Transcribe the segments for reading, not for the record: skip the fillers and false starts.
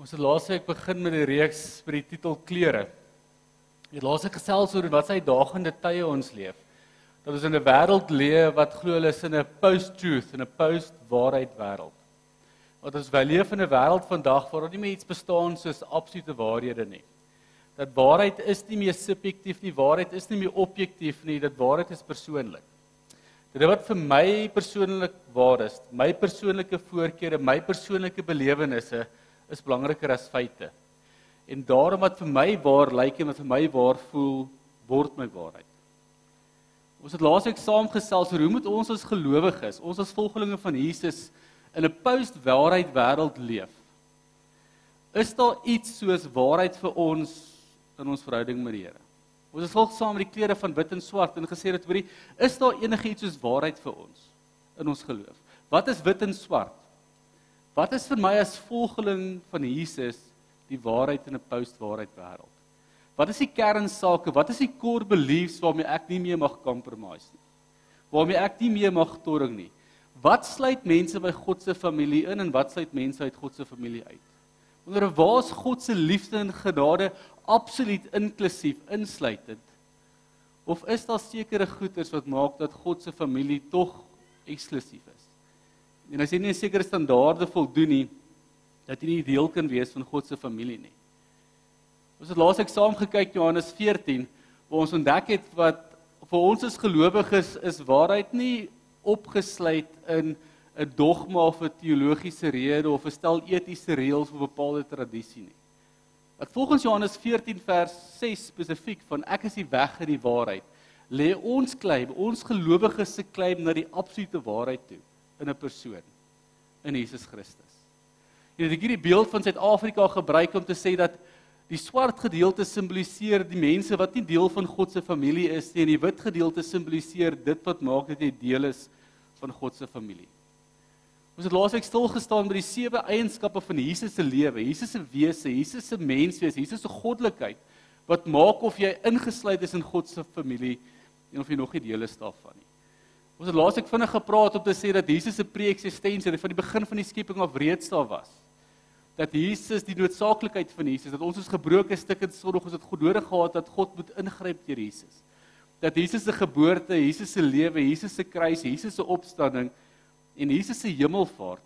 Ons het laas week begin met die reeks by die titel Kleure. Die laas week gesels oor wat sy uitdagende tye ons leef. Dat ons in 'n wêreld leef wat glo hulle is in 'n post-truth, in 'n post-waarheid wêreld. Want ons leef in 'n wêreld vandag waar daar nie meer iets bestaan soos absolute waarhede nie. Dat waarheid is nie meer subjektief nie, waarheid is nie meer objektief nie, dat waarheid is persoonlik. Dit wat vir my persoonlik waar is, my persoonlike voorkeure, my persoonlike belewennisse is belangriker as feite. En daarom wat vir my waar lyk en wat vir my waar voel, word my waarheid. Ons het laasweek saamgesels oor hoe moet ons as gelowiges, ons as volgelinge van Jesus in 'n post-waarheid wêreld leef. Is daar iets soos waarheid vir ons in ons verhouding met die Here? Ons het volgens saam met die klere van wit en swart en gesê dat hoorie, is daar enigiets soos waarheid vir ons in ons geloof? Wat is wit en swart? Wat is vir my as volgeling van Jesus die waarheid in 'n post-waarheid wêreld? Wat is die kernsake? Wat is die core beliefs waarmee ek nie meer mag compromise nie? Waarmee ek nie meer mag torring nie? Wat sluit mense by God se familie in en wat sluit mense uit God se familie uit? Onder waar is God se liefde en genade absoluut inklusief, insluitend? Of is daar sekere goeders wat maak dat God se familie tog eksklusief is? En as jy nie 'n sekere standaarde voldoen nie, dat jy nie deel kan wees van God se familie nie. Ons het laasweek saam gekyk Johannes 14, waar ons ontdek het wat vir ons as gelowiges is waarheid nie opgesluit in 'n dogma of 'n teologiese rede of 'n stel etiese reëls of 'n bepaalde tradisie nie. Wat volgens Johannes 14 vers 6 spesifiek van ek is die weg en die waarheid, lê ons claim, ons gelowiges se claim na die absolute waarheid toe in 'n persoon, in Jesus Christus. En ek het hierdie beeld van Suid-Afrika gebruik om te sê dat die swart gedeelte simboliseer die mense wat nie deel van God se familie is nie, en die wit gedeelte simboliseer dit wat maak dat jy deel is van God se familie. Ons het laasweek stil gestaan by die 7 eienskappe van Jesus se lewe, Jesus se wese, Jesus se menswees, Jesus se goddelikheid, wat maak of jy ingesluit is in God se familie, en of jy nog nie deel is daarvan nie. Ons het laasweek vinnig gepraat om te sê dat Jesus se pre-eksistensie van die begin van die skepping af reeds daar was. Dat Jesus, die noodsaaklikheid van Jesus, dat ons is gebroke stuk en sondig, ons het God nodig gehad, dat God moet ingryp deur Jesus. Dat Jesus se geboorte, Jesus se lewe, Jesus se kruis, Jesus se opstanding en Jesus se hemelvaart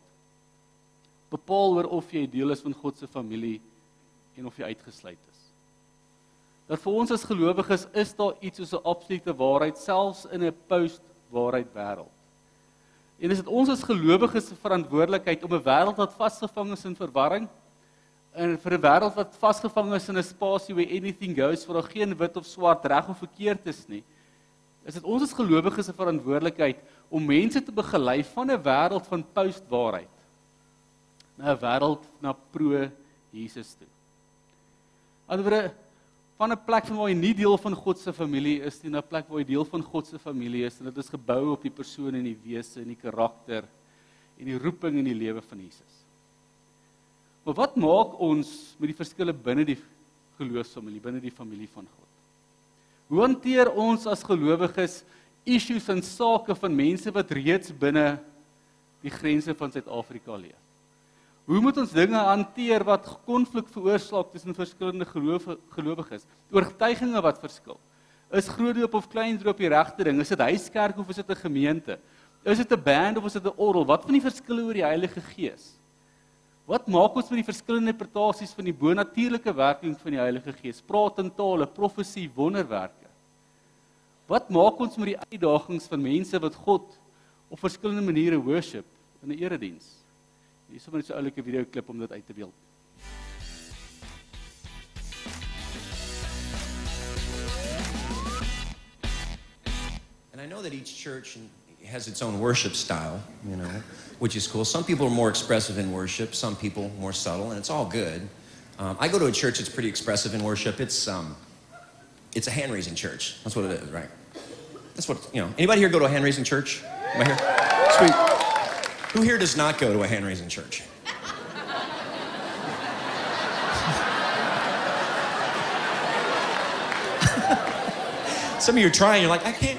bepaal oor of jy deel is van God se familie en of jy uitgesluit is. Dat vir ons as gelowiges is daar iets soos 'n absolute waarheid, selfs in 'n post-waarheid wêreld. En is dit ons as gelowiges se verantwoordelikheid om 'n wêreld wat vasgevang is in verwarring, en vir 'n wêreld wat vasgevang is in 'n spasie where anything goes, waar daar geen wit of swart, reg of verkeerd is nie, is dit ons as gelowiges se verantwoordelikheid om mense te begelei van 'n wêreld van post-waarheid na 'n wêreld na pro-Jesus toe. Anderswoorde, van 'n plek van waar jy nie deel van God se familie is nie, na 'n plek waar jy deel van God se familie is, en dit is gebou op die persoon en die wese en die karakter en die roeping in die lewe van Jesus. Maar wat maak ons met die verskille binne die geloofsfamilie, binne die familie van God? Hoe hanteer ons as gelowiges issues en sake van mense wat reeds binne die grense van Suid-Afrika leef? Hoe moet ons dinge hanteer wat konflik veroorsaak tussen verskillende gelowiges? Oortuiginge wat verskil? Is grootdoop of kleindoop die regte ding? Is dit huiskerk of is dit 'n gemeente? Is dit 'n band of is dit 'n orgel? Wat van die verskille oor die Heilige Gees? Wat maak ons met die verskillende interpretasies van die bonatuurlike werking van die Heilige Gees? Praat in tale, profesie, wonderwerke. Wat maak ons met die uitdagings van mense wat God op verskillende maniere worship in 'n erediens? Hier is sommer net so 'n oulike videoklip om dit uit te beeld. And I know that each church has its own worship style, which is cool. Some people are more expressive in worship, some people more subtle, and it's all good. I go to a church that's pretty expressive in worship. It's a hand-raising church. That's what it is, right? That's what, Anybody here go to a hand-raising church? Am I here? Sweet. Who here does not go to a hand-raising church? Some of you are trying, you're like, I can't.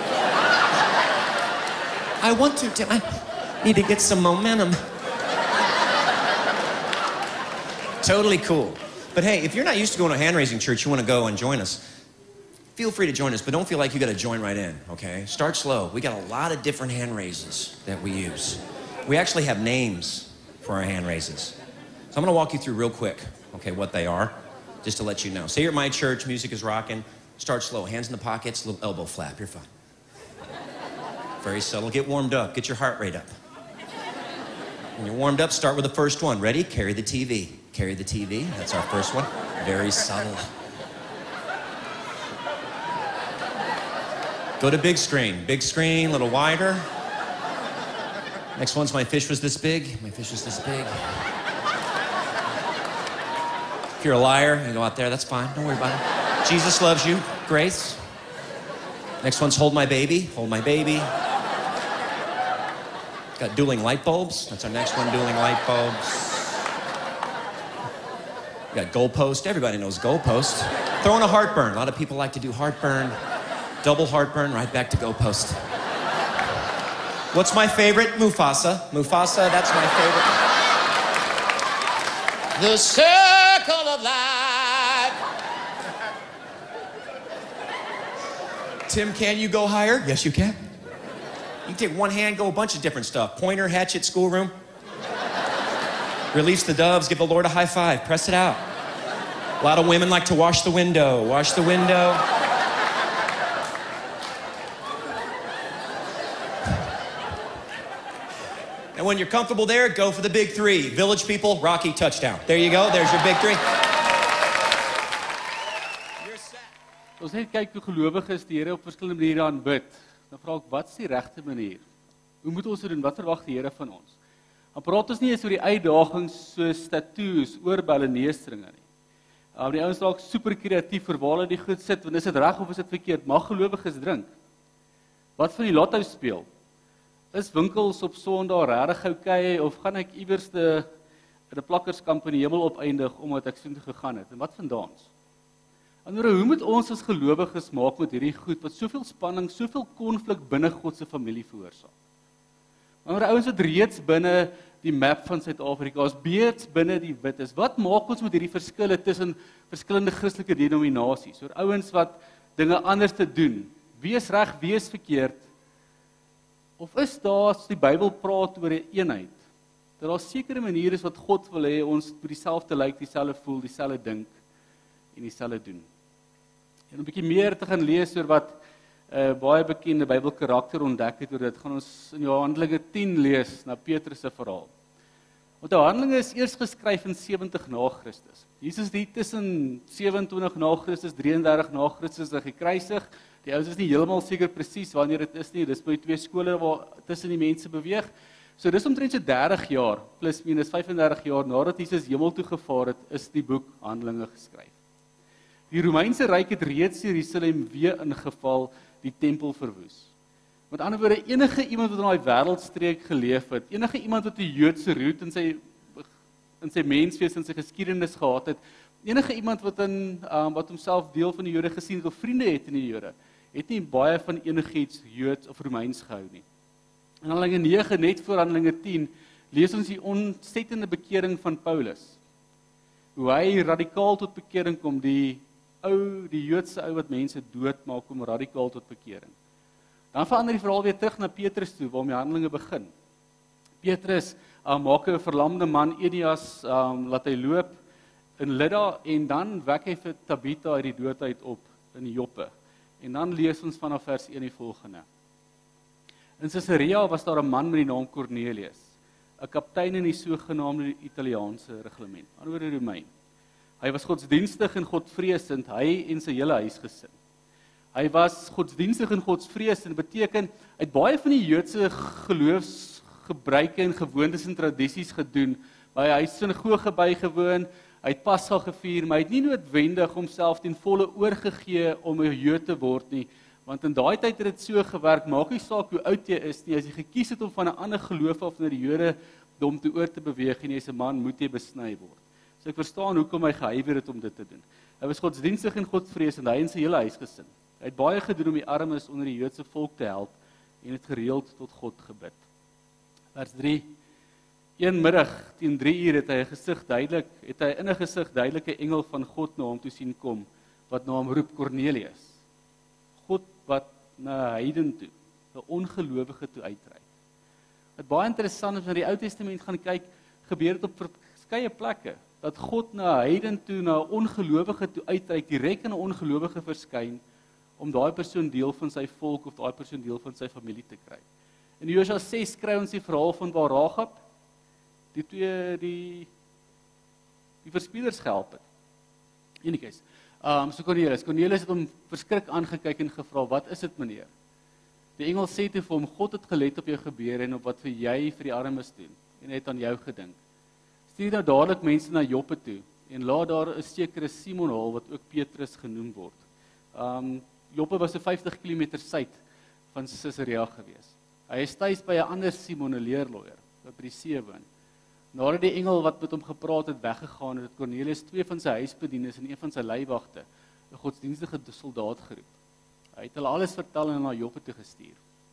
I want to, Tim. I need to get some momentum. Totally cool. But hey, if you're not used to going to a hand-raising church, you want to go and join us, feel free to join us, but don't feel like you got to join right in, okay? Start slow. We got a lot of different hand raises that we use. We actually have names for our hand raises. So I'm going to walk you through real quick, okay, what they are, just to let you know. Say you're at my church, music is rocking. Start slow, hands in the pockets, little elbow flap, you're fine. Very subtle. Get warmed up, get your heart rate up. When you're warmed up, start with the first one. Ready? Carry the TV. Carry the TV, that's our first one. Very subtle. Go to big screen, a little wider. Next one's my fish was this big. My fish was this big. If you're a liar, you go out there, that's fine, don't worry about it. Jesus loves you, grace. Next one's hold my baby, hold my baby. Got dueling light bulbs, that's our next one, dueling light bulbs. We got goalpost, everybody knows goalpost. Throwing a heartburn, a lot of people like to do heartburn. Double heartburn, right back to goalpost. What's my favorite? Mufasa. Mufasa, that's my favorite. The circle of life. Tim, can you go higher? Yes, you can. You can take one hand, go a bunch of different stuff. Pointer, hatchet, schoolroom. Release the doves, give the Lord a high five, press it out. A lot of women like to wash the window. Wash the window. And when you're comfortable there, go for the big three. Village people, Rocky, touchdown. There you go, there's your big three. Ons net kyk hoe gelowiges die Here op verskillende maniere aanbid. Dan vra ek, wat is die regte manier? Hoe moet ons dit doen? Wat verwag die Here van ons? Dan praat ons nie eens oor die uitdagings soos tattoos, oorbelleneestringe nie. Die ouens dalk super kreatief vir waar hulle die goed sit, want is dit reg of is dit verkeerd? Mag gelowiges drink? Wat van die lotto speel? Is winkels op Sondag regtig oukei of gaan ek iewers in 'n plakkerskamp in die hemel opeindig omdat ek so toe gegaan het? En wat van dans? Anderswoorde, hoe moet ons as gelowiges maak met hierdie goed wat soveel spanning, soveel konflik binne God se familie veroorsaak? Maar ouens wat reeds binne die map van Suid-Afrika is, beeds binne die wit is. Wat maak ons met hierdie verskille tussen verskillende Christelike denominasies? Oor ouens wat dinge anders te doen. Wie is reg, wie is verkeerd? Of is daar, as die Bybel praat oor 'n eenheid, dat daar sekere maniere is wat God wil hê ons by dieselfde lyk, dieselfde voel, dieselfde dink en dieselfde doen? En 'n bietjie meer te gaan lees oor wat baie bekende Bybelkarakter ontdek het oor dit, gaan ons in Handelinge 10 lees, na Petrus se verhaal. Want Handelinge is eers geskryf in 70 na Christus. Jesus het hier tussen 27 na Christus, 33 na Christus gekruisig. Die ouens is nie heeltemal seker presies wanneer dit is nie, dis by twee skole waar tussen die mense beweeg. So dis omtrent so 30 jaar, plus minus 35 jaar nadat Jesus hemel toe gevaar het, is die boek Handelinge geskryf. Die Romeinse ryk het reeds Jerusalem weer ingeval, die tempel verwoes. Met ander woorde, enige iemand wat in daai wêreldstreek geleef het, enige iemand wat 'n Joodse root in sy menswees en sy geskiedenis gehad het, enige iemand wat homself deel van die Jode gesien het of vriende het in die Jode, het nie baie van enigiets Joods of Romeins gehou nie. In Handelinge 9, net voor Handelinge 10, lees ons die ontsettende bekering van Paulus. Hoe hy radikaal tot bekering kom, die Joodse ou wat mense doodmaak, kom radikaal tot bekering. Dan verander die verhaal weer terug na Petrus toe, waarmee Handelinge begin. Petrus maak 'n verlamde man, Eneas, laat hy loop in Lydda, en dan wek hy vir Tabitha uit die dood uit op in Joppe. En dan lees ons vanaf vers 1 die volgende. In Caesarea was daar 'n man met die naam Cornelius, 'n kaptein in die sogenaamde Italiaanse regiment, anderswoorde Romein. Hy was godsdienstig en godvreesend, hy en sy hele huisgesin. Hy was godsdienstig en godsvreesend, beteken, hy het baie van die Joodse geloofsgebruike en gewoontes en tradisies gedoen, hy het sinagoge bygewoon, hy het Pasga gevier, maar hy het nie noodwendig homself ten volle oorgegee om 'n Jood te word nie, want in daai tyd het dit so gewerk, maak nie saak hoe oud jy is nie, as jy gekies het om van 'n ander geloof af na die Jodendom toe oor te beweeg en jy is 'n man, moet jy besny word. So ek verstaan hoekom hy gehuiwer het om dit te doen. Hy was godsdienstig en godvreesend, hy en sy hele huisgesin. Hy het baie gedoen om die armes onder die Joodse volk te help en het gereeld tot God gebid. Vers 3. Een middag teen 3 uur het hy in 'n gesig duidelike engel van God na hom toe sien kom, wat na hom roep, Kornelius. God wat na 'n heiden toe, 'n ongelowige toe uitreik. Wat baie interessant is, as jy na die Ou Testament gaan kyk, gebeur dit op verskeie plekke, dat God na 'n heiden toe, na 'n ongelowige toe uitreik, direk in 'n ongelowige verskyn, om daai persoon deel van sy volk, of daai persoon deel van sy familie te kry. In Josua 6 kry ons die verhaal van waar Rahab, die verspieders gehelp het. Enigiets. So Cornelius het hom verskrik aangekyk en gevra, wat is dit meneer? Die engel sê toe vir hom, God het gelet op jou gebeur en op wat vir jy vir die armes doen, en het aan jou gedink. Stuur nou dadelik mense na Joppe toe, en laat daar 'n sekere Simon haal, wat ook Petrus genoem word. Joppe was so 50 km suid van Caesarea gewees. Hy is tuis by 'n ander Simon, 'n leerloier, wat by die see woon. Nadat die engel wat met hom gepraat het weggegaan het, Cornelius 2 van sy huisbedienis en een van sy leiwagte, 'n godsdienstige soldaat geroep. Hy het hulle alles vertel en na Joppe toe gestuur.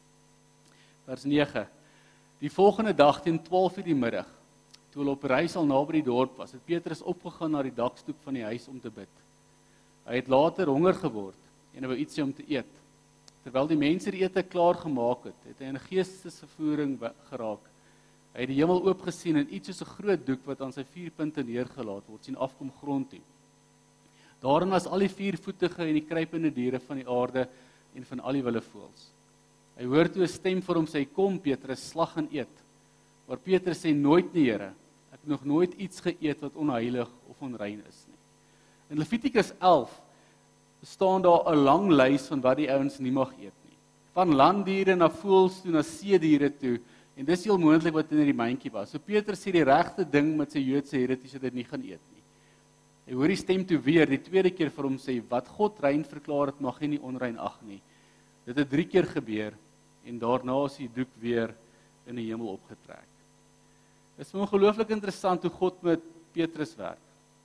Vers 9. Die volgende dag teen 12 uur die middag, toe hulle op reis al naby die dorp was, het Petrus opgegaan na die dakstoep van die huis om te bid. Hy het later honger geword en hy wou iets hê om te eet. Terwyl die mense die ete klaar gemaak het, het hy in 'n geestesvervoering geraak. Hy het die hemel oop gesien en iets soos 'n groot doek wat aan sy 4 punte neergelaat word, sien afkom grond toe. Daarin was al die 4-voetige en die kruipende diere van die aarde en van al die wilde voëls. Hy hoor toe 'n stem vir hom sê, kom Petrus, slag en eet. Maar Petrus sê, nooit nie Here, ek het nog nooit iets geëet wat onheilig of onrein is nie. In Levitikus 11 staan daar 'n lang lys van wat die ouens nie mag eet nie. Van landdiere na voëls toe, na seediere toe, en dis heel moontlik wat in die mandjie was. So Petrus sê die regte ding met sy Joodse heritage dat hy nie gaan eet nie. Hy hoor die stem toe weer, die tweede keer vir hom sê, wat God rein verklaar het, mag hy nie onrein ag nie. Dit het 3 keer gebeur, en daarna is die doek weer in die hemel opgetrek. Dit is ongelooflik interessant hoe God met Petrus werk.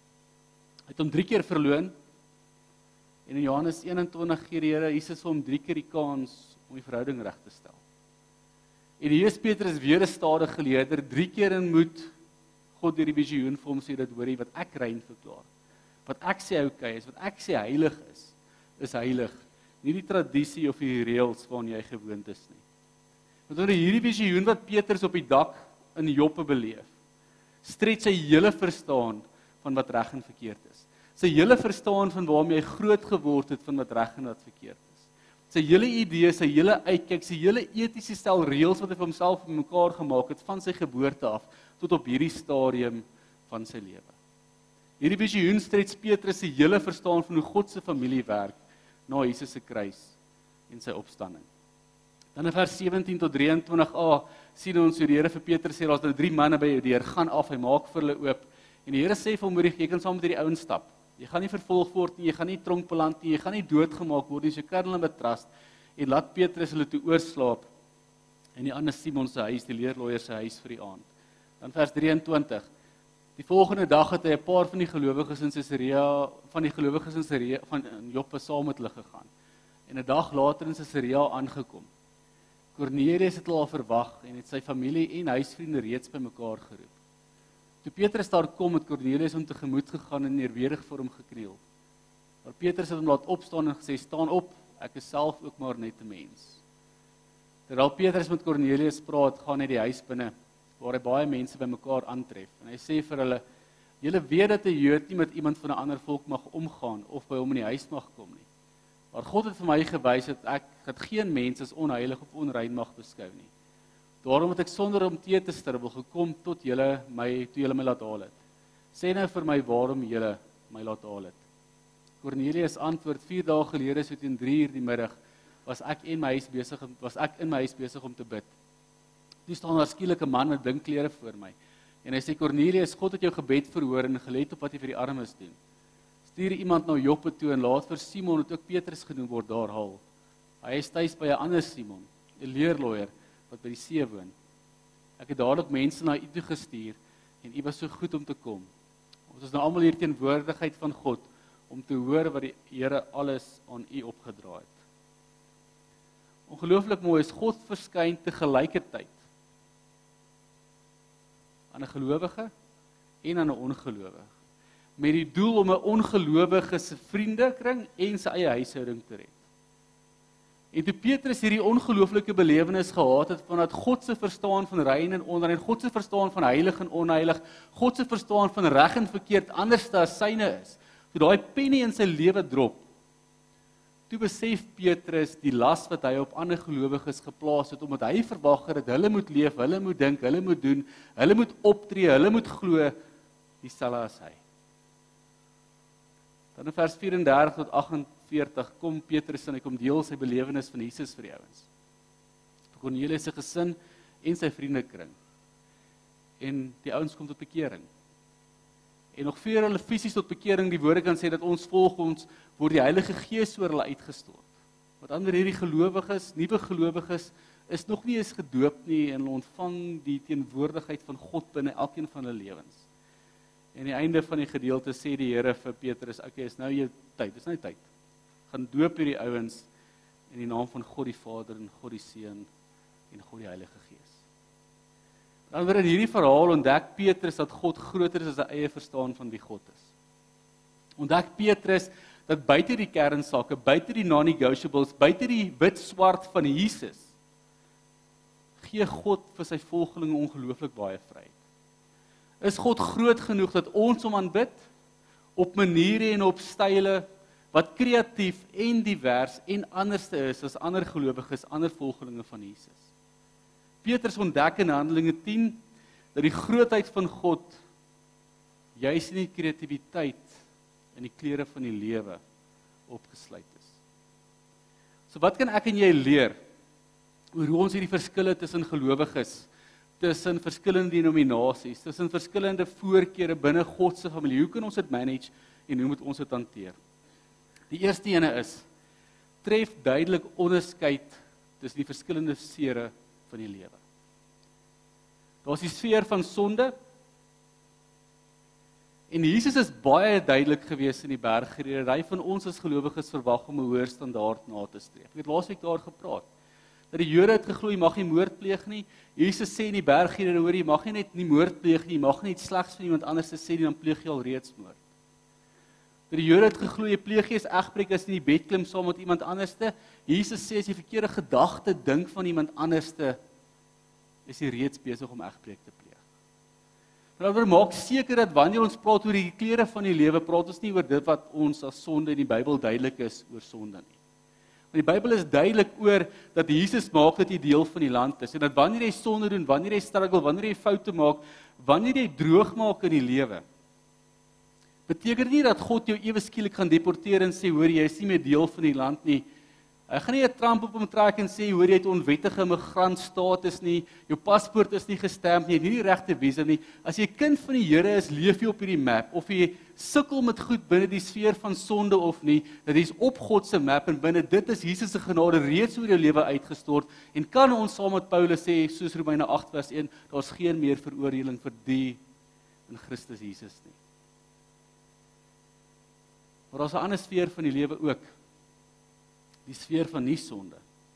Hy het hom 3 keer verloon, en in Johannes 21 gee die Here Jesus hom 3 keer die kans om die verhouding reg te stel. En hier is Petrus weer 'n stadige leerder, 3 keer in moed God deur die visioen vir hom sê dat hoorie wat ek rein verklaar. Wat ek sê okay is, wat ek sê heilig is heilig. Nie die tradisie of die reëls waaraan jy gewoond is nie. Want onder hierdie visioen wat Petrus op die dak in Joppe beleef, stret sy hele verstaan van wat reg en verkeerd is. Sy hele verstaan van waarom hy groot geword het van wat reg en wat verkeerd is. Sy hele idee, sy hele uitkyk, sy hele etiese stel reëls wat hy vir homself bymekaar gemaak het van sy geboorte af tot op hierdie stadium van sy lewe. Hierdie visioen stret Petrus se hele verstaan van hoe God se familie werk na Jesus se kruis en sy opstanding. Dan in vers 17 tot 23a sien ons hoe die Here vir Petrus sê, daar's nou 3 manne by jou deur, gaan af, hy maak vir hulle oop. En die Here sê vir hom, jy kan saam met hierdie ouens stap. Jy gaan nie vervolg word nie, jy gaan nie tronk beland nie, jy gaan nie doodgemaak word nie, so kan hulle betrust en laat Petrus hulle toe oorslaap in die ander Simon se huis, die leerloier se huis vir die aand. Dan vers 23. Die volgende dag het hy 'n paar van die gelowiges in Caesarea, van Joppe saam met hulle gegaan. En 'n dag later in Caesarea aangekom. Cornelius het hulle al verwag en het sy familie en huisvriende reeds bymekaar geroep. Toe Petrus daar kom, het Cornelius hom tegemoet gegaan en eerbiedig voor hom gekniel. Maar Petrus het hom laat opstaan en gesê, staan op, ek is self ook maar net 'n mens. Terwyl Petrus met Cornelius praat, gaan hy die huis binne, waar hy baie mense bymekaar aantref. En hy sê vir hulle, julle weet dat 'n Jood nie met iemand van 'n ander volk mag omgaan, of by hom in die huis mag kom nie. Maar God het vir my gewys dat ek geen mens as onheilig of onrein mag beskou nie. Daarom het ek sonder om tee te stribbel gekom tot julle my laat haal het. Sê nou vir my waarom julle my laat haal het. Cornelius antwoord, 4 dae gelede so teen 3 uur die middag was ek in my huis besig om te bid. Toe staan daar skielik 'n man met blink klere voor my. En hy sê, Cornelius, God het jou gebed verhoor en gelet op wat jy vir die armes doen. Stuur iemand na Joppe toe en laat vir Simon, wat ook Petrus genoem word, daar haal. Hy is tuis by 'n ander Simon, 'n leerloier wat by die see woon. Ek het dadelik mense na u toe gestuur en u was so goed om te kom. Ons is nou almal hier teenwoordigheid van God om te hoor wat die Here alles aan u opgedra het. Ongelooflik mooi is God verskyn te gelykertyd aan 'n gelowige en aan 'n ongelowige, met die doel om 'n ongelowige se vriendekring en sy eie huishouding te red. En toe Petrus hierdie ongelooflike belewenis gehad het vanuit God se verstaan van rein en onrein, God se verstaan van heilig en onheilig, God se verstaan van reg en verkeerd anders as syne is, toe daai pennie in sy lewe drop, toe besef Petrus die las wat hy op ander gelowiges geplaas het, omdat hy verwag het dat hulle moet leef, hulle moet dink, hulle moet doen, hulle moet optree, hulle moet glo, dieselfde as hy. Dan in vers 34 tot 48 kom Petrus en hy kom deel sy belewenis van Jesus vir die ouens. Vir Cornelius se gesin en sy vriendekring. En die ouens kom tot bekering. En nog voor hulle fisies tot bekering, die woorde kan sê dat ons volg ons, word die Heilige Gees oor hulle uitgestort. Wat ander hierdie gelowiges, nuwe gelowiges, is nog nie eens gedoop nie en hulle ontvang die teenwoordigheid van God binne elkeen van hulle lewens. En aan die einde van die gedeelte sê die Here vir Petrus, okay, is nou jou tyd, is nou die tyd. Gaan doop hierdie ouens in die naam van God die Vader en God die Seun en God die Heilige Gees. Dan word in hierdie verhaal ontdek Petrus dat God groter is as sy eie verstaan van wie God is. Ontdek Petrus dat buite die kernsake, buite die non-negotiables, buite die wit-swart van Jesus, gee God vir sy volgelinge ongelooflik baie vryheid. Is God groot genoeg dat ons hom aanbid op maniere en op style wat kreatief en divers en anderste is as ander gelowiges, ander volgelinge van Jesus. Petrus ontdek in Handelinge 10 dat die grootheid van God juis in die kreatiwiteit en die kleure van die lewe opgesluit is. So wat kan ek en jy leer oor hoe ons hierdie verskille tussen gelowiges, tussen verskillende denominasies, tussen verskillende voorkeure binne God se familie, hoe kan ons dit manage en hoe moet ons dit hanteer? Die eerste ene is, tref duidelik onderskeid tussen die verskillende sfere van die lewe. Daar is die sfeer van sonde, en Jesus is baie duidelik gewees in die bergrede, dat hy van ons as gelowiges verwag om 'n hoër standaard na te streef. Ek het laasweek daar gepraat, dat die Jode het geglo, jy mag nie moord pleeg nie. Jesus sê in die bergrede, hoor, jy mag nie net nie moord pleeg nie, jy mag nie iets slegs van iemand anders sê nie, dan pleeg jy al reeds moord. Dat die Jode het geglo, jy pleeg nie eens egbreek as jy in die bed klim saam met iemand anderste. Jesus sê, as jy verkeerde gedagte dink van iemand anderste, is jy reeds besig om egbreek te pleeg. Maar maak seker dat wanneer ons praat oor die kleure van die lewe, praat ons nie oor dit wat ons as sonde in die Bybel duidelik is oor sonde nie. Want die Bybel is duidelik oor dat Jesus maak dat jy deel van die land is, en dat wanneer jy sonde doen, wanneer jy struggle, wanneer jy foute maak, wanneer jy droog maak in die lewe, beteken nie dat God jou ewe skielik gaan deporteer en sê, hoor, jy is nie meer deel van die land nie. Hy gaan nie 'n tramp op hom trek en sê, hoor, jy het onwettige migrantstatus nie, jou paspoort is nie gestamp nie, jy het nie die regte visum nie. As jy kind van die Here is, leef jy op hierdie map, of jy sukkel met goed binne die sfeer van sonde of nie, dat jy is op God se map, en binne dit is Jesus se genade reeds oor jou lewe uitgestort, en kan ons saam met Paulus sê, soos Romeine 8 vers 1, daar's geen meer veroordeling vir die in Christus Jesus nie. Maar daar's 'n ander sfeer van die lewe ook, die sfeer van nie sonde.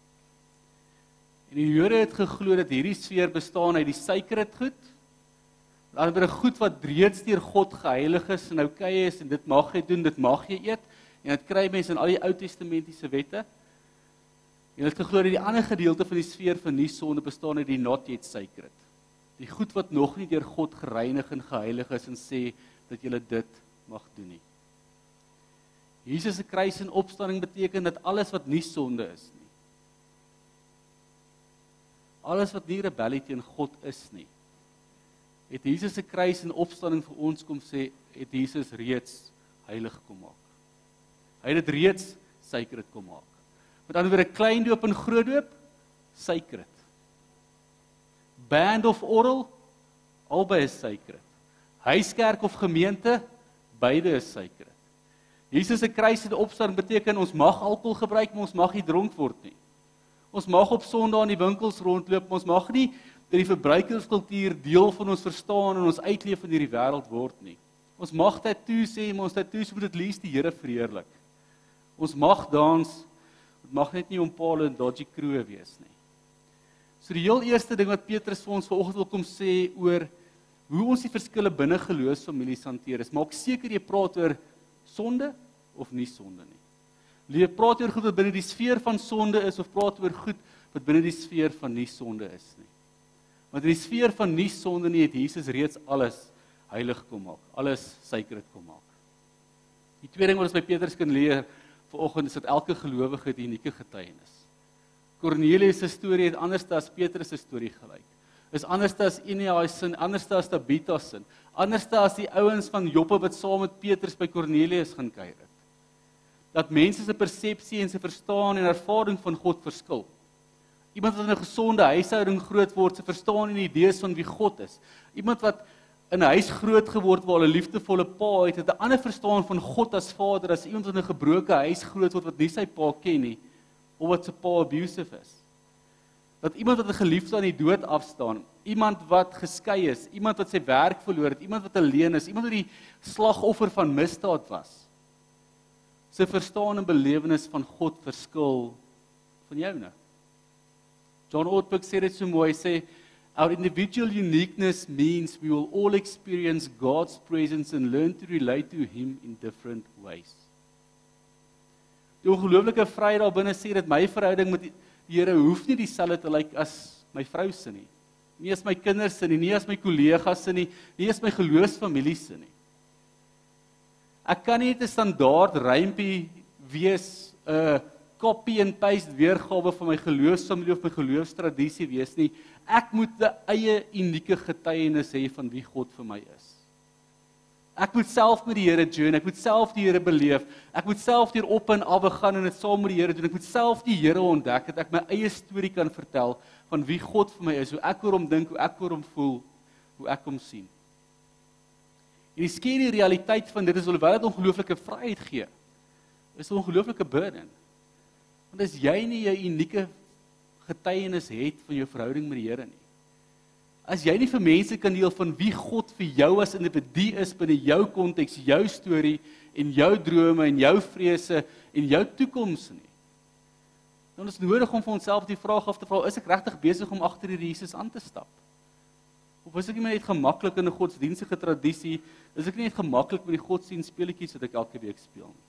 En die Jode het geglo dat hierdie sfeer bestaan uit die sacred goed, ander goed wat reeds deur God geheilig is en okay is, en dit mag jy doen, dit mag jy eet, en dit kry mense in al die Ou Testamentiese wette. En het geglo dat die ander gedeelte van die sfeer van nie sonde bestaan uit die not yet sacred. Die goed wat nog nie deur God gereinig en geheilig is, en sê dat jy dit mag doen nie. Jesus se kruis en opstanding beteken dat alles wat nie sonde is nie, alles wat nie rebellie teen God is nie, het Jesus se kruis en opstanding vir ons kom sê, het Jesus reeds heilig kom maak. Hy het dit reeds sacred kom maak. Met ander woorde, klein doop en groot doop, sacred. Band of oral, albei is sacred. Huiskerk of gemeente, beide is sacred. Jesus se kruis en opstanding beteken ons mag alkohol gebruik, maar ons mag nie dronk word nie. Ons mag op Sondag in die winkels rondloop, maar ons mag nie dat die verbruikerskultuur deel van ons verstaan en ons uitleef in hierdie wêreld word nie. Ons mag tattoos sê, maar ons tattoos moet dit lees die Here verheerlik. Ons mag dans, dit mag net nie om Paul en Dodgy kroe wees nie. So die heel eerste ding wat Petrus vir ons vanoggend wil kom sê oor hoe ons die verskille binne geloofsfamilies hanteer is. Maak seker jy praat oor sonde of nie sonde nie. Praat oor goed wat binne die sfeer van sonde is of praat oor goed wat binne die sfeer van nie sonde is nie. Want in die sfeer van nie sonde nie het Jesus reeds alles heilig kom maak, alles sacred kom maak. Die tweede ding wat ons by Petrus kan leer vanoggend is dat elke gelowige 'n unieke getuienis. Kornelius se storie het anders as Petrus se storie gelyk. Is anders as Eneas se, anders as Tabitha se, anders as die ouens van Joppe wat saam met Petrus by Kornelius gaan kuier het. Dat mense se persepsie en se verstaan en ervaring van God verskil. Iemand wat in 'n gesonde huishouding groot word, se verstaan en idees van wie God is. Iemand wat in 'n huis groot geword waar 'n liefdevolle pa het 'n ander verstaan van God as Vader as iemand wat in 'n gebroke huis groot word wat nie sy pa ken nie of wat sy pa abusive is. Dat iemand wat 'n geliefde aan die dood afstaan, iemand wat geskei is, iemand wat sy werk verloor het, iemand wat alleen is, iemand wat die slagoffer van misdaad was. Sy verstaan en belewenis van God verskil van joune. John Ortberg sê dit so mooi, hy sê, our individual uniqueness means we will all experience God's presence and learn to relate to Him in different ways. Die ongelooflike vryheid daar binne sê dat my verhouding met die Here hoef nie dieselfde te lyk as my vrou se nie. Nie as my kinders se nie, nie as my kollegas se nie, nie as my geloofsfamilie se nie. Ek kan nie 'n standaard rympie wees, 'n copy and paste weergawe van my geloofsfamilie of my geloofstradisie wees nie. Ek moet 'n eie unieke getuienis hê van wie God vir my is. Ek moet self met die Here journey, ek moet self die Here beleef, ek moet self deur op en af gaan en dit saam met die Here doen. Ek moet self die Here ontdek, dat ek my eie storie kan vertel van wie God vir my is, hoe ek oor hom dink, hoe ek oor hom voel, hoe ek hom sien. En die skerry realiteit van dit is, alhoewel dit ongelooflike vryheid gee, is 'n ongelooflike burden. Want as jy nie 'n unieke getuienis het van jou verhouding met die Here nie, as jy nie vir mense kan deel van wie God vir jou as individu is binne jou konteks, jou storie en jou drome en jou vrese en jou toekoms nie, dan is dit nodig om vir onsself die vraag af te vra, is ek regtig besig om agter hierdie Jesus aan te stap? Of is ek nie net gemaklik in 'n godsdienstige tradisie, is ek nie net gemaklik met die godsdienstspeletjies wat ek elke week speel nie?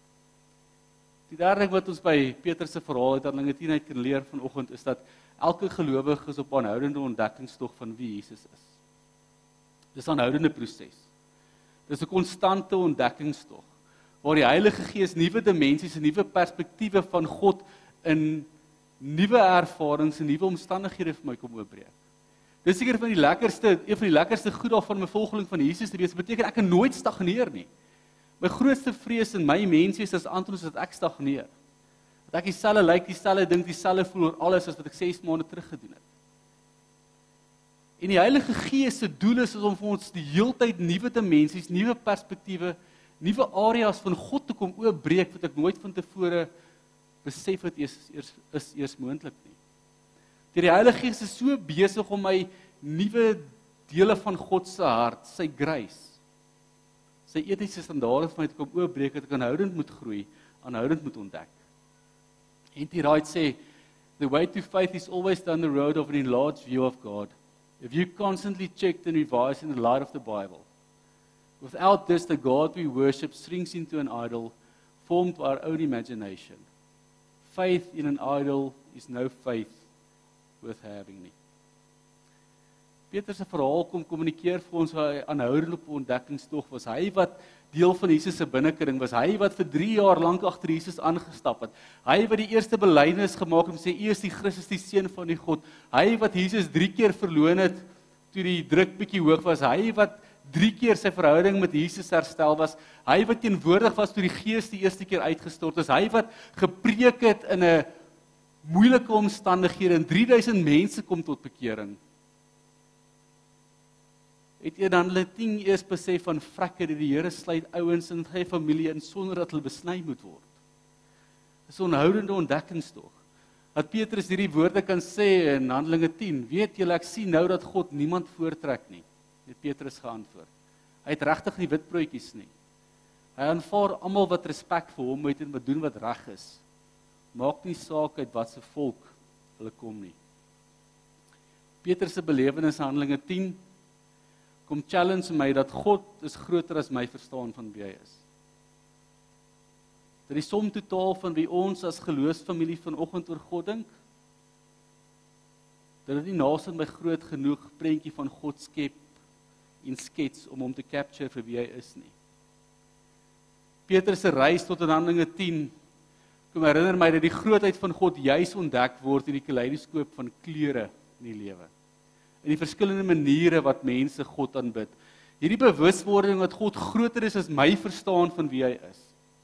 Die derde ding wat ons by Petrus se verhaal uit Handelinge 10 uit kan leer vanoggend is dat elke gelowige is op aanhoudende ontdekkingstog van wie Jesus is. Dis 'n aanhoudende proses. Dis 'n konstante ontdekkingstog waar die Heilige Gees nuwe dimensies en nuwe perspektiewe van God in nuwe ervarings en nuwe omstandighede vir my kom oopbreek. Dis seker een van die lekkerste goed daarvan 'n volgeling van Jesus te wees. Dit beteken ek kan nooit stagneer nie. My grootste vrees in my menswees is Antonis dat ek stagneer. Dat ek dieselfde lyk, dieselfde dink, dieselfde voel oor alles as wat ek 6 maande terug gedoen het. En die Heilige Gees se doel is om vir ons die heeltyd nuwe dimensies, nuwe perspektiewe, nuwe areas van God te kom oopbreek wat ek nooit van tevore besef het is eers moontlik nie. Die Heilige Gees is so besig om my nuwe dele van God se hart, sy grace, sy etiese standaarde vir my te kom oopbreek, dat ek aanhoudend moet groei, aanhoudend moet ontdek. N.T. Wright sê, the way to faith is always down the road of an enlarged view of God. If you constantly checked and revised in the light of the Bible, without this, the God we worship shrinks into an idol formed by our own imagination. Faith in an idol is no faith worth having nie. Petrus se verhaal kom kommunikeer vir ons waar hy aanhoudend op ontdekkingstog was. Hy wat deel van Jesus se binnekring was. Hy wat vir 3 jaar lank agter Jesus aangestap het. Hy wat die eerste belydenis gemaak het om sê, U is die Christus, die Seun van die God. Hy wat Jesus 3 keer verloon het toe die druk bietjie hoog was. Hy wat 3 keer sy verhouding met Jesus herstel was. Hy wat teenwoordig was toe die Gees die eerste keer uitgestort is. Hy wat gepreek het in 'n moeilike omstandighede en 3000 mense kom tot bekering. Het jy dan hulle 10 eers besef van vrekke die Here sluit ouens in sy familie in sonder dat hulle besny moet word. Dis 'n onhoudende ontdekkingstog. Dat Petrus hierdie woorde kan sê in Handelinge 10, weet julle ek sien nou dat God niemand voortrek nie, het Petrus geantwoord. Hy het regtig nie witbroodjies nie. Hy aanvaar almal wat respek vir hom het en wat doen wat reg is. Maak nie saak uit wat se volk hulle kom nie. Petrus se belewenis in Handelinge 10 kom challenge my dat God is groter as my verstaan van wie hy is. Dat die som totaal van wie ons as geloofsfamilie vanoggend oor God dink, dat dit nie naast my groot genoeg prentjie van God skep en skets om hom te capture vir wie hy is nie. Petrus se reis tot in Handelinge 10 kom herinner my dat die grootheid van God juis ontdek word in die kaleidoskoop van kleure in die lewe. In die verskillende maniere wat mense God aanbid. Hierdie bewuswording dat God groter is as my verstaan van wie hy is.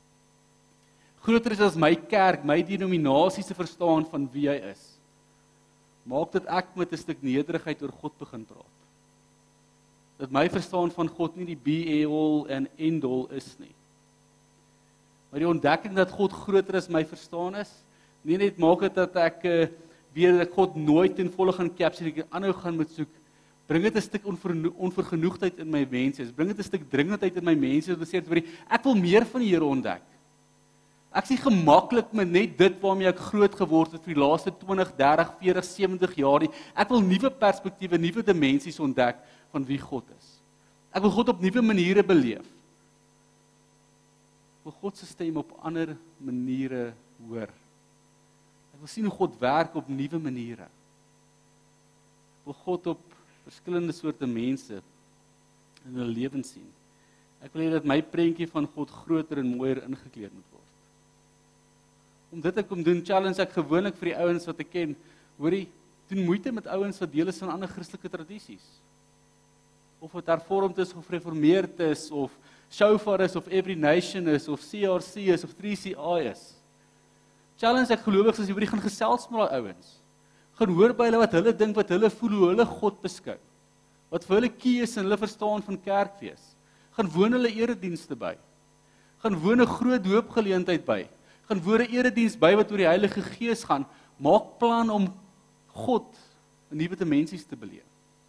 Groter is as my kerk, my denominasie se verstaan van wie hy is. Maak dat ek met 'n stuk nederigheid oor God begin praat. Dat my verstaan van God nie die be-all and end-all is nie. Maar die ontdekking dat God groter as my verstaan is, nie net maak dit dat ek weet dat God nooit ten volle gaan capture, ek aanhou gaan moet soek, bring dit 'n stuk onvergenoegdheid in my mense, bring dit 'n stuk dringendheid in my mense, om te sê, ek wil meer van die Here ontdek. Ek is nie gemaklik met net dit waarmee ek groot geword het vir die laaste 20, 30, 40, 70 jaar nie. Ek wil nuwe perspektiewe, nuwe dimensies ontdek van wie God is. Ek wil God op nuwe maniere beleef. Ek wil God se stem op ander maniere hoor. Ek wil sien hoe God werk op nuwe maniere. Ek wil God op verskillende soorte mense in hulle lewens sien. Ek wil hê dat my prentjie van God groter en mooier ingekleed moet word. Om dit te kom doen, challenge ek gewoonlik vir die ouens wat ek ken, hoorie, doen moeite met ouens wat deel is van ander Christelike tradisies. Of dit hervormd is, of reformeerd is, of Shofar is, of Every Nation is, of CRC is, of 3CI is. Challenge ek gelowiges as jy gaan gesels met daai ouens. Gaan hoor by hulle wat hulle dink, wat hulle voel, hoe hulle God beskou. Wat vir hulle key is in hulle verstaan van kerkfees. Gaan woon hulle eredienste by. Gaan woon 'n groot doopgeleentheid by. Gaan woon 'n erediens by wat oor die Heilige Gees gaan. Maak plan om God in nuwe dimensies te beleef.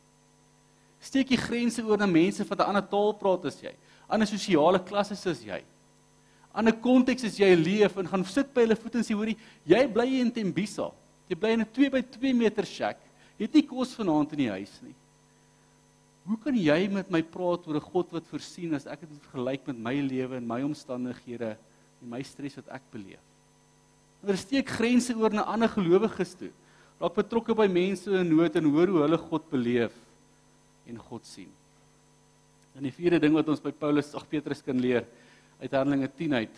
Steek jy grense oor na mense wat 'n ander taal praat as jy, ander sosiale klasses as jy, ander konteks as jy leef, en gaan sit by hulle voet en sê, hoorie, jy bly in Tembisa, jy bly in 'n 2 by 2 meter shack, jy het nie kos vanaand in die huis nie. Hoe kan jy met my praat oor 'n God wat voorsien as ek dit vergelyk met my lewe en my omstandighede en my stres wat ek beleef? En steek grense oor na ander gelowiges toe. Raak betrokke by mense in nood en hoor hoe hulle God beleef en God sien. En die vierde ding wat ons by Petrus kan leer uit Handelinge 10 uit,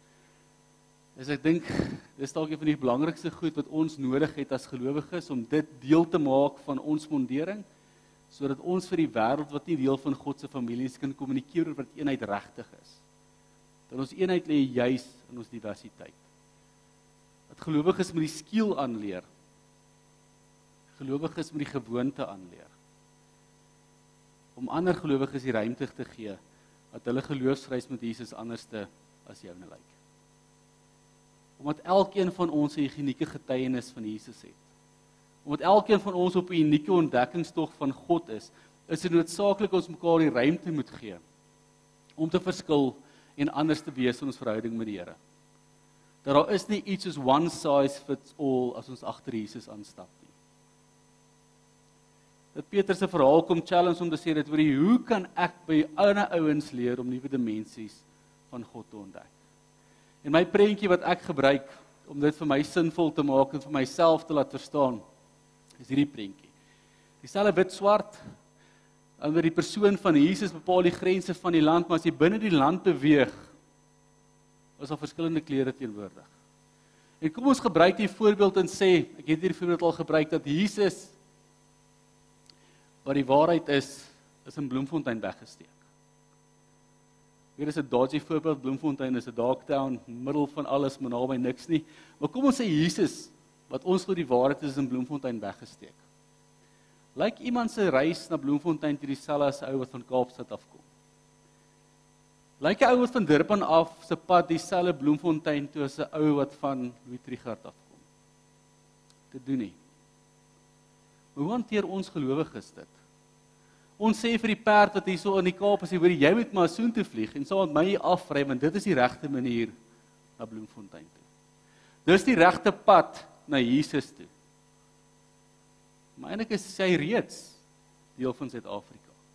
is ek dink, dis dalk een van die belangrikste goed wat ons nodig het as gelowiges, om dit deel te maak van ons mondering, sodat ons vir die wêreld wat nie deel van God se familie is, kan kommunikeer oor wat eenheid regtig is. Dat ons eenheid lê juis in ons diversiteit. Dat gelowiges met die skill aanleer. Gelowiges met die gewoonte aanleer. Om ander gelowiges die ruimte te gee, dat hulle geloofsreis met Jesus anderste as joune lyk. Omdat elkeen van ons 'n unieke getuienis van Jesus het. Omdat elkeen van ons op 'n unieke ontdekkingstog van God is dit noodsaaklik ons mekaar die ruimte moet gee om te verskil en anders te wees in ons verhouding met die Here. Dat daar is nie iets soos one size fits all as ons agter Jesus aanstap nie. Dat Petrus se verhaal kom challenge om te sê dat hoe kan ek by ander ouens leer om nuwe dimensies van God te ontdek? En my prentjie wat ek gebruik om dit vir my sinvol te maak en vir myself te laat verstaan, is hierdie prentjie. Dieselfde wit-swart, onder die persoon van Jesus bepaal die grense van die land, maar as jy binne die land beweeg, is daar verskillende kleure teenwoordig. En kom ons gebruik die voorbeeld en sê, ek het hierdie voorbeeld al gebruik, dat Jesus, wat die waarheid is in Bloemfontein weggesteek. Hier is 'n dodgy voorbeeld, Bloemfontein is 'n dark town, middel van alles, maar naby niks nie. Maar kom ons sê Jesus, wat ons glo die waarheid is in Bloemfontein weggesteek. Lyk iemand se reis na Bloemfontein toe dieselfde as 'n ou wat van Kaapstad afkom? Lyk 'n ou wat van Durban af se pad dieselfde Bloemfontein toe as 'n ou wat van Louis Trichardt afkom? Dit doen nie. Maar hoe hanteer ons gelowiges dit? Ons sê vir die perd wat hier so in die Kaap is, jy moet maar soontoe vlieg en saam met my hier afry, want dit is die regte manier na Bloemfontein toe. Dis die regte pad na Jesus toe. Maar eintlik is hy reeds deel van Suid-Afrika.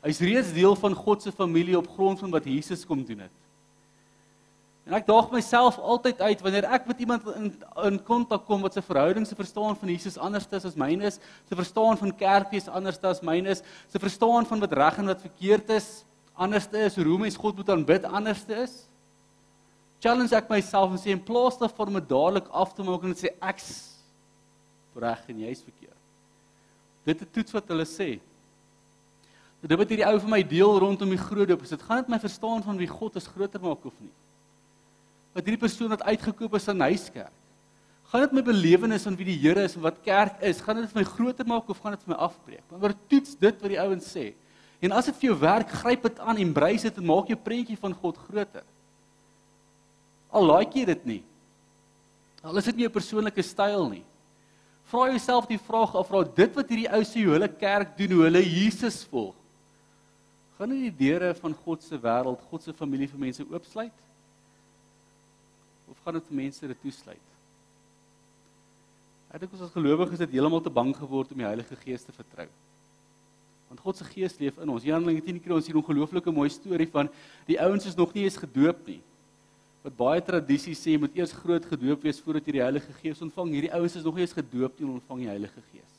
Hy's reeds deel van God se familie op grond van wat Jesus kom doen het. En ek daag myself altyd uit, wanneer ek met iemand in kontak kom wat sy verhouding, sy verstaan van Jesus anders is as myne is, sy verstaan van kerkwees anders as myne is, sy verstaan van wat reg en wat verkeerd is, anders is, hoe mens God moet aanbid anders is, challenge ek myself en sê, in plaas daarvan om dit dadelik af te maak en sê, ek's reg en jy's verkeerd. Dit is toets wat hulle sê. Dit wat hierdie ou vir my deel rondom die groot doop is, dit gaan dit my verstaan van wie God is groter maak of nie. Wat hierdie persoon wat uitgekoop is aan huiskerk, gaan dit my belewenis van wie die Here is en wat kerk is, gaan dit vir my groter maak of gaan dit vir my afbreek? Want word toets dit wat die ouens sê. En as dit vir jou werk, gryp dit aan, embrace dit en maak jou prentjie van God groter. Al like jy dit nie. Al is dit nie jou persoonlike styl nie. Vra jouself die vraag af, dit wat hierdie ou sê hoe hulle kerk doen, hoe hulle Jesus volg, gaan nie die deure van God se wêreld, God se familie vir mense oopsluit? Of gaan dit vir mense dit toesluit? Ek dink ons as gelowiges het heeltemal te bang geword om die Heilige Gees te vertrou. Want God se Gees leef in ons. Handelinge 10 keer ons hier 'n ongelooflike mooi storie van die ouens is nog nie eens gedoop nie. Wat baie tradisies sê, jy moet eers groot gedoop wees voordat jy die Heilige Gees ontvang. Hierdie ouens is nog nie eens gedoop nie en ontvang die Heilige Gees.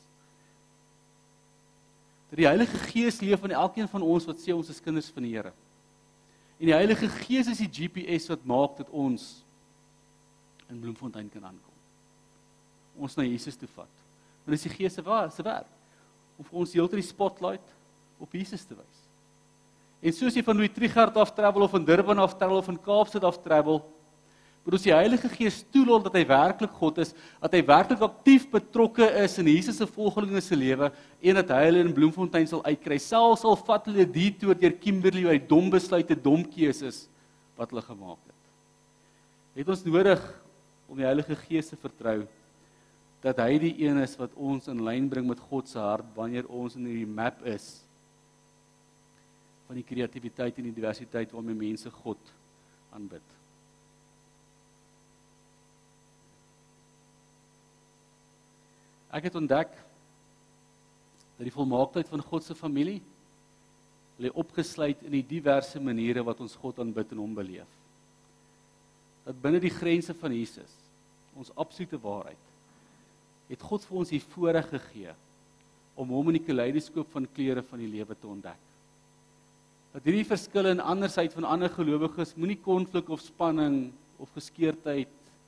Die Heilige Gees leef in elkeen van ons wat sê ons is kinders van die Here. En die Heilige Gees is die GPS wat maak dat ons in Bloemfontein kan aankom. Ons na Jesus toe vat. Want dis die Gees se werk om vir ons heeltyd die spotlight op Jesus te wys. En soos jy van Louis Trichardt af travel of van Durban af travel of van Kaapstad af travel, moet ons die Heilige Gees toelaat dat hy werklik God is, dat hy werklik aktief betrokke is in Jesus se volgelinge se lewe en dat hy hulle in Bloemfontein sal uitkry. Selfs al vat hulle die toer deur Kimberley waar hy dom besluite, dom keuses wat hulle gemaak het. Het ons nodig om die Heilige Gees te vertrou dat hy die een is wat ons in lyn bring met God se hart wanneer ons in die map is van die kreatiwiteit en die diversiteit waarmee mense God aanbid. Ek het ontdek dat die volmaaktheid van God se familie lê opgesluit in die diverse maniere wat ons God aanbid en hom beleef. Dat binne die grense van Jesus, ons absolute waarheid, het God vir ons die voorreg gegee om hom in die kaleidoskoop van kleure van die lewe te ontdek. Dat hierdie verskille en andersheid van ander gelowiges moenie konflik of spanning of geskeurdheid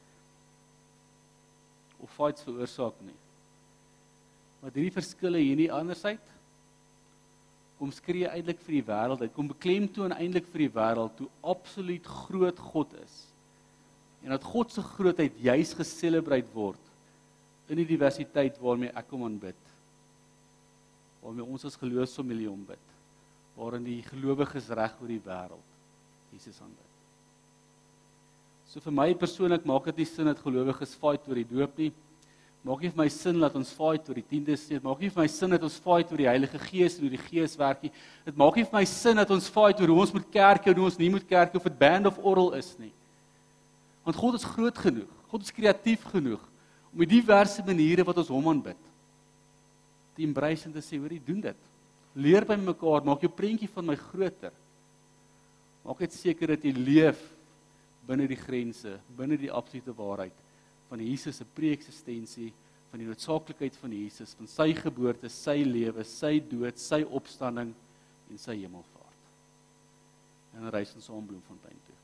of fights veroorsaak nie. Maar hierdie verskille hier nie andersheid kom skree eintlik vir die wêreld uit, kom beklemtoon eintlik vir die wêreld hoe absoluut groot God is. En dat God se grootheid juis geselebreer word in die diversiteit waarmee ek hom aanbid. Waarmee ons as geloofsfamilie aanbid. Waarin die gelowiges reg oor die wêreld Jesus aanbid. So vir my persoonlik maak dit nie sin dat gelowiges fight oor die doop nie. Maak nie vir my sin dat ons fight oor die tiendes nie. Maak nie vir my sin dat ons fight oor die Heilige Gees en hoe die Gees werk nie. Dit maak nie vir my sin dat ons fight oor hoe ons moet kerk en hoe ons nie moet kerk of dit band of oral is nie. Want God is groot genoeg. God is kreatief genoeg om die diverse maniere wat ons hom aanbid te embrace en te sê, hoorie, doen dit. Leer by mekaar, maak jou prentjie van my groter. Maak dit seker dat jy leef binne die grense, binne die absolute waarheid van Jesus se pre-eksistensie, van die noodsaaklikheid van Jesus, van sy geboorte, sy lewe, sy dood, sy opstanding en sy hemelvaart. En dan reis ons saam Bloemfontein toe.